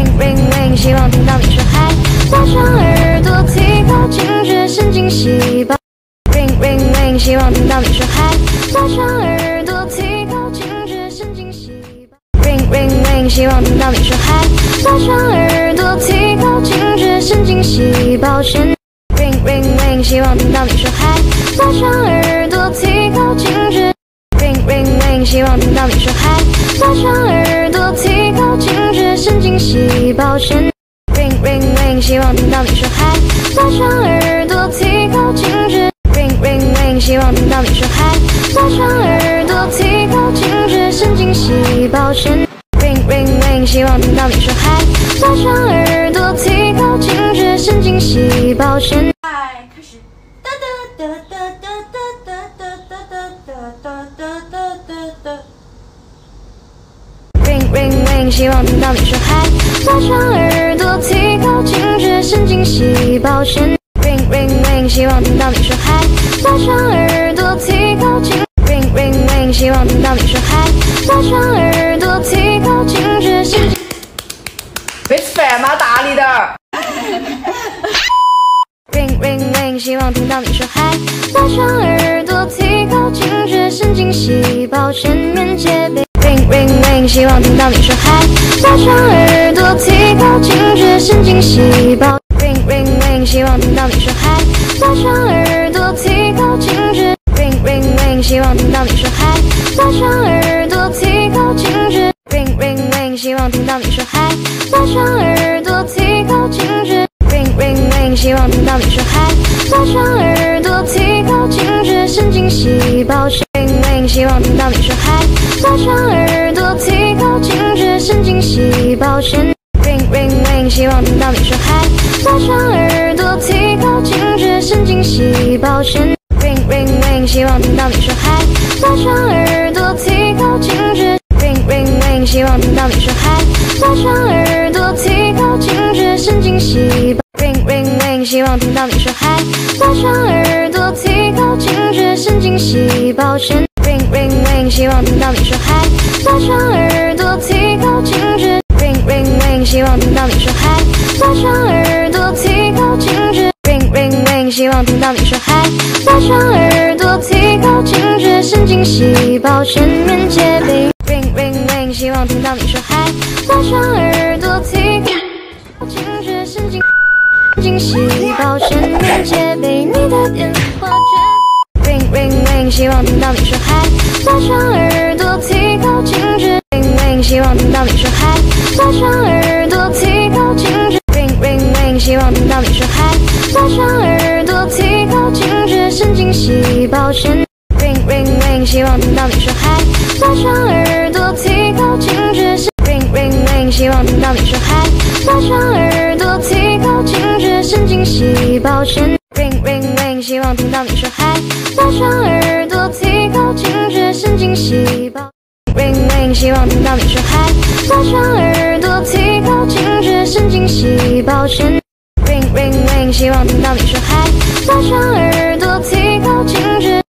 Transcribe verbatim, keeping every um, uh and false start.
ring ring ring， 希望听到你说嗨，拉长耳朵提高警觉神经细胞。ring ring ring， 希望听到你说嗨，拉长耳朵提高警觉神经细胞。ring ring ring， 希望听到你说嗨，拉长耳朵提高警觉神经细胞。ring ring ring， 希望听到你说嗨，拉长耳朵提高警觉。ring ring ring， 希望听到你说嗨，拉长耳朵提高警觉神经细胞。ring ring ring， 希望听到你说嗨，拉长耳朵提高警觉。ring ring ring， 希望听到你说嗨，拉长耳朵提高警觉神经细胞。ring ring ring， 希望听到你说嗨，拉长耳朵提高警觉神经细胞。 嗨，开始。哒哒哒哒哒哒哒哒哒哒哒哒哒哒。 ring ring ring， 希望听到你说嗨，拉长耳朵提高警觉神经细胞。ring ring ring， 希望听到你说嗨，拉长耳朵提高警。ring ring ring， 希望听到你说嗨，拉长耳朵提高警觉神经。 没吃饭吗？大力点儿。 ring ring ring， 希望听到你说嗨，拉长耳朵提高警觉神经细胞。全面戒备。ring ring ring， 希望听到你说嗨，拉长耳朵提高警觉神经细胞。ring ring ring， 希望听到你说嗨，拉长耳朵提高警觉。ring ring ring， 希望听到你说嗨，拉长耳朵提高警觉。ring ring ring， 希望听到你说嗨，拉长耳朵提高警觉。ring ring ring， 希望听到你说嗨，拉长耳朵提高警觉神经细胞。ring ring， 希望听到你说嗨，拉长耳朵提高警觉神经细胞。ring ring ring， 希望听到你说嗨，拉长耳朵提高警觉神经细胞。ring ring ring， 希望听到你说嗨，拉长耳朵提高警觉。ring ring ring， 希望听到你说嗨，拉长耳朵提高警觉神经细胞。ring ring ring， 希望听到你说嗨，拉长耳朵提高警觉神经细胞。ring ring ring， 希望听到你说嗨，拉长耳朵提高警觉。ring ring ring， 希望听到你说嗨，拉长耳朵提高警觉。ring ring ring， 希望听到你说嗨，拉长耳朵提高警觉神经细胞。全面戒备。ring ring ring， 希望听到你说嗨，拉长耳朵提高警觉神经神经细胞。全面戒备你的电话。ring ring ring， 希望听到你说嗨，拉长耳朵提高警觉。ring ring， 希望听到你说嗨，拉长耳朵提高警觉。ring ring ring， 希望听到你说嗨，拉长耳朵提高警觉神经细胞。ring ring ring， 希望听到你说嗨，拉长耳朵提高警觉。ring ring ring， 希望听到你说嗨，拉长耳朵提高警觉神经细胞。ring ring ring， 希望听到你说嗨，拉长耳朵提高警觉神经细胞。ring ring， 希望听到你说嗨，拉长耳朵提高警觉神经细胞。ring ring ring， 希望听到你说嗨，拉长耳